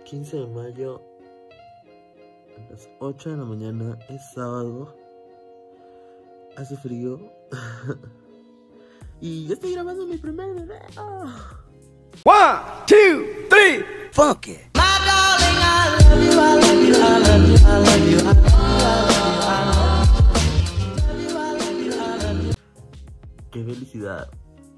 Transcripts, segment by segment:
15 de mayo a las 8 de la mañana, es sábado, hace frío y ya estoy grabando mi primer video. 1, 2, 3, fuck it. My darling, I love you, I love you, I love you, I love you, I love you, I love you, I love you. Qué felicidad.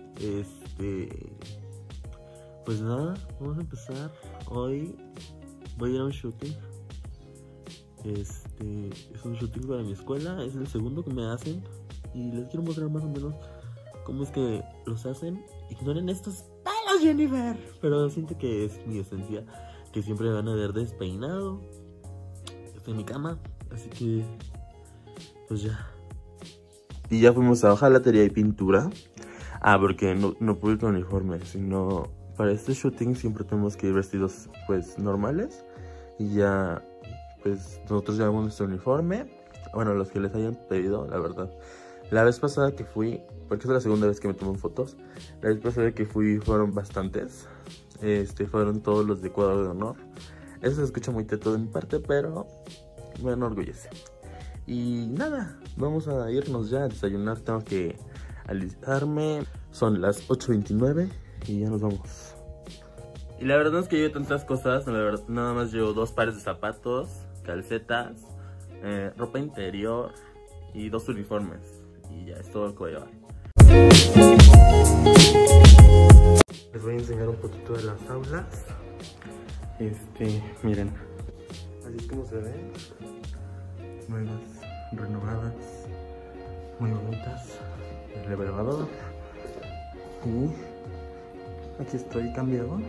Pues nada, vamos a empezar. Hoy voy a ir a un shooting. Es un shooting para mi escuela, es el segundo que me hacen y les quiero mostrar más o menos cómo es que los hacen. Ignoren estos pelos, Jennifer, pero siento que es mi esencia, que siempre me van a ver despeinado. Estoy en mi cama, así que pues ya. Y ya fuimos a hojalatería y pintura. Porque no pude ir con uniforme, sino para este shooting siempre tenemos que ir vestidos pues normales. Y ya pues nosotros llevamos nuestro uniforme. Bueno, los que les hayan pedido, la verdad. La vez pasada que fui, porque es la segunda vez que me toman fotos, la vez pasada que fui fueron bastantes. Fueron todos los de cuadro de honor. Eso se escucha muy teto de mi parte, pero me enorgullece. Y nada, vamos a irnos ya a desayunar. Tengo que alistarme. Son las 8:29 y ya nos vamos. Y la verdad es que llevo tantas cosas. La verdad, nada más llevo 2 pares de zapatos, calcetas, ropa interior y 2 uniformes. Y ya es todo lo que voy a llevar. Les voy a enseñar un poquito de las aulas. Miren, así es como se ven. Nuevas, renovadas, muy bonitas. El elevador. Y aquí estoy cambiado.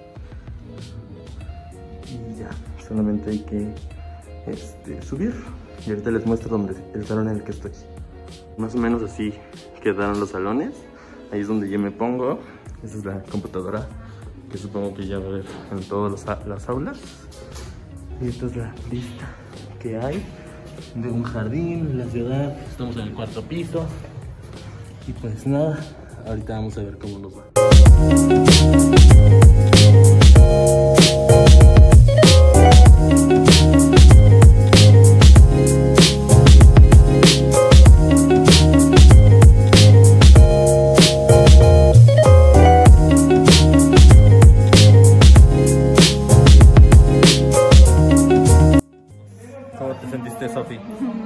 Y ya, solamente hay que subir. Y ahorita les muestro dónde, el salón en el que estoy. Más o menos así quedaron los salones. Ahí es donde yo me pongo. Esa es la computadora, que supongo que ya va a ver en todas las aulas. Y esta es la vista que hay de un jardín en la ciudad. Estamos en el 4º piso. Y pues nada, ahorita vamos a ver cómo nos va. ¿Cómo te sentiste, Sofi?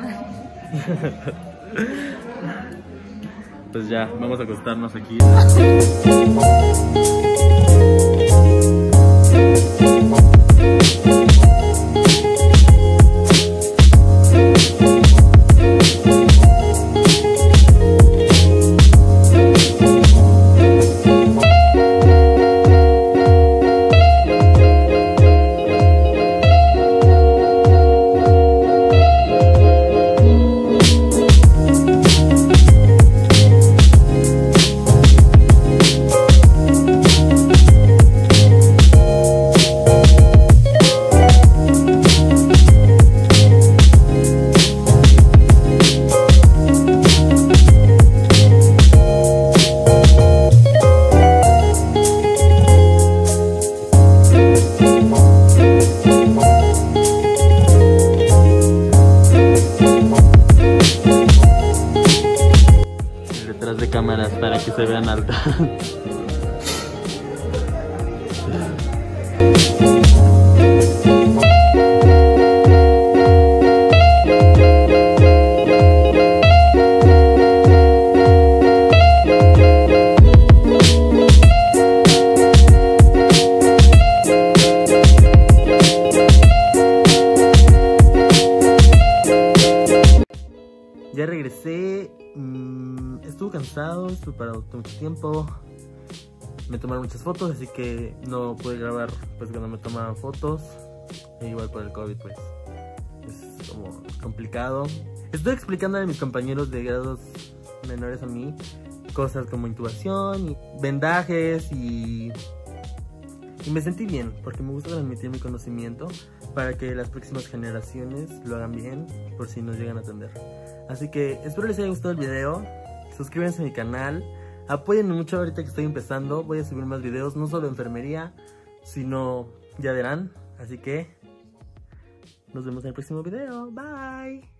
Pues ya, vamos a acostarnos aquí. De cámaras para que se vean altas. Ya regresé. Estuve cansado, estuve parado mucho tiempo. Me tomaron muchas fotos, así que no pude grabar pues cuando me tomaban fotos. Igual por el COVID pues es como complicado. Estoy explicándole a mis compañeros de grados menores a mí cosas como intubación y vendajes y me sentí bien porque me gusta transmitir mi conocimiento para que las próximas generaciones lo hagan bien por si nos llegan a atender. Así que espero les haya gustado el video. Suscríbanse a mi canal, apóyenme mucho ahorita que estoy empezando. Voy a subir más videos, no solo de enfermería, sino ya verán. Así que nos vemos en el próximo video. Bye.